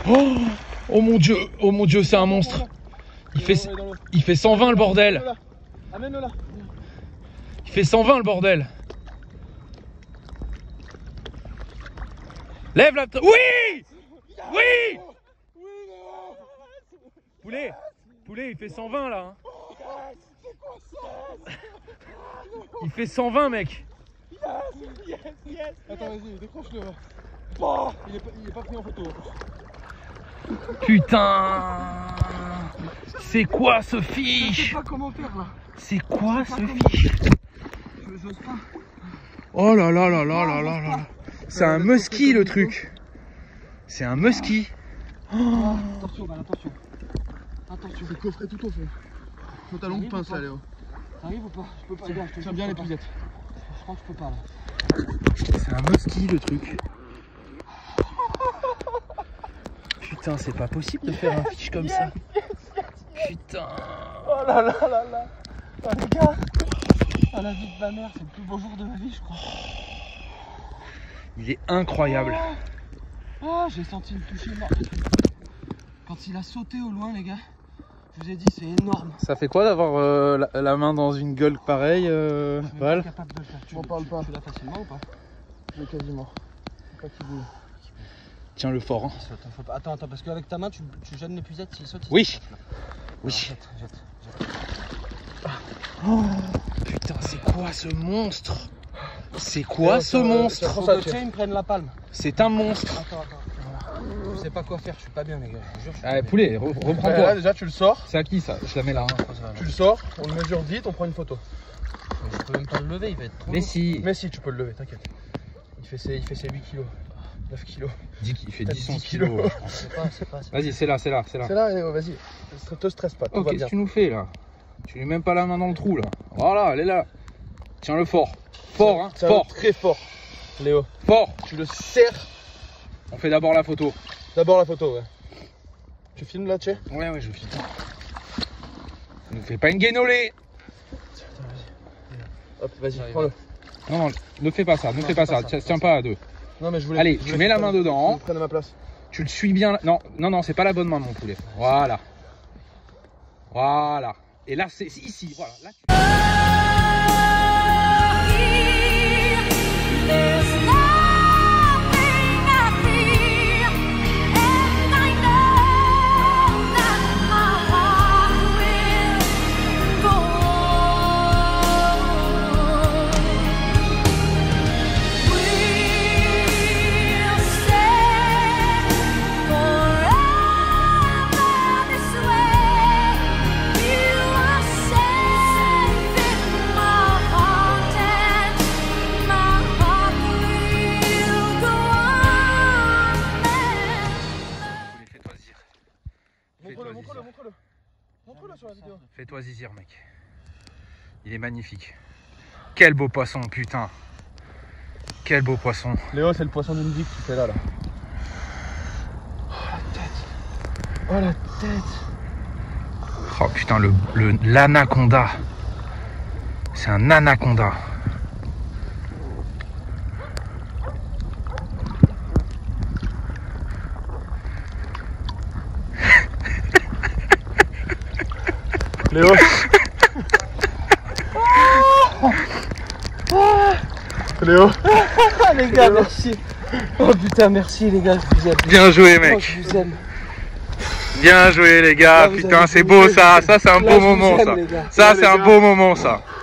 Oh mon dieu, c'est un monstre. Il fait 120 le bordel. Amène-le là. Il fait 120 le bordel. Lève la... Oui! Oui! Poulet, il fait 120 là. Il fait 120 mec. Attends, vas-y, décroche-le. Il est pas pris en photo. Putain! C'est quoi ce fiche? Je sais pas comment faire là. C'est quoi ce fiche? J'ose pas. Oh là là là là là là là. C'est un musky le truc. C'est un musky. Attention, attention. Attention. C'est coffret tout au fond. Faut ta longue pince là, Léo. T'arrives ou pas? Je peux pas. Tiens bien les puisettes. Je crois que je peux pas là. C'est un musky le truc. Putain, c'est pas possible de faire un fiche comme ça. Putain. Oh là là là là. Oh les gars. Oh la vie de ma mère, c'est le plus beau jour de ma vie, je crois. Il est incroyable. Oh, j'ai senti le toucher mort. Quand il a sauté au loin, les gars, je vous ai dit, c'est énorme. Ça fait quoi d'avoir la main dans une gueule pareille, Val? Capable de le faire. Tu m'en parles pas. Tu l'as facilement ou pas? Je l'ai quasiment. Faut pas qu'il bouge. Tiens le fort. Hein. Attends, parce qu'avec ta main, tu gênes l'épuisette s'il saute. Oui. Oui. Jette. Oh, putain, c'est quoi ce monstre? C'est quoi ce monstre? Faut que ils me prennent la palme. C'est un monstre. Attends. Je sais pas quoi faire, je suis pas bien, les gars. Je vous jure. Allez, poulet, reprends-toi. Là, déjà, tu le sors. C'est à qui ça? Je la mets là. Hein. Tu le sors, on le mesure vite, on prend une photo. Je peux même pas le lever, il va être trop. Mais si. Mais si, tu peux le lever, t'inquiète. Il fait ses 8 kilos. 9 kilos. Il fait 10 kilos. C'est pas. Vas-y, c'est là. C'est là, vas-y. Te stresse pas. Oh, qu'est-ce que tu nous fais là? Tu lui mets même pas la main dans le trou là. Voilà, elle est là. Tiens-le fort. Fort, hein. Fort. Très fort, Léo. Fort. Tu le serres. On fait d'abord la photo. D'abord la photo, ouais. Tu filmes là, Tché? Ouais, je filme. Ne fais pas une guénolée. Hop, vas-y, prends-le. Non, ne fais pas ça, ne fais pas ça. Tiens pas à deux. Non, mais je voulais. Allez, tu mets la main dedans. Prenne à ma place. Tu le suis bien. Non, c'est pas la bonne main, mon poulet. Voilà. Et là, c'est ici. Voilà. Là, Montre-le sur la vidéo. Fais-toi zizir, mec. Il est magnifique. Quel beau poisson, putain. Quel beau poisson. Léo, c'est le poisson d'une vie que tu fais là. Oh la tête. Oh putain, l'anaconda. C'est un anaconda. Léo. Léo. Les gars, merci. Oh putain, merci les gars, je vous aime. Bien joué, mec. Je vous aime. Bien joué, les gars. Putain, c'est beau ça. Ça, c'est un beau moment, ça. Ça, c'est un beau moment, ça.